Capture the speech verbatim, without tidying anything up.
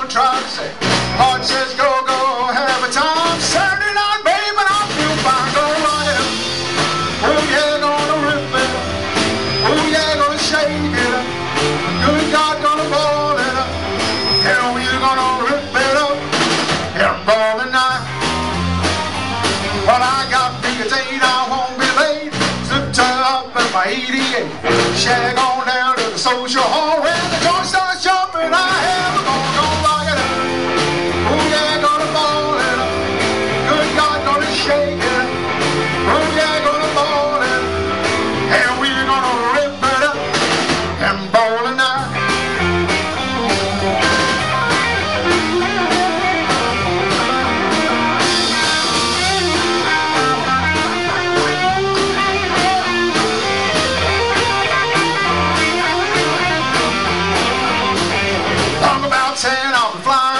try to say. Heart says go, go, have a time. Saturday night, baby, I feel fine. Go rock it up. Oh yeah, gonna rip it up. Oh yeah, gonna shake it up. Good God, gonna ball it up. And we're gonna rip it up and ball tonight. Well, I got big as eight, I won't be late. Slipped up in my eighty-eight. Shag on down to the social hall where the joint starts jumping. I have a gonna go rock it up. Oh yeah, gonna ball it up. Good God, gonna shake it up. Oh yeah, gonna ball it up. And we're gonna rip it up and ball tonight. ten, I'll be flying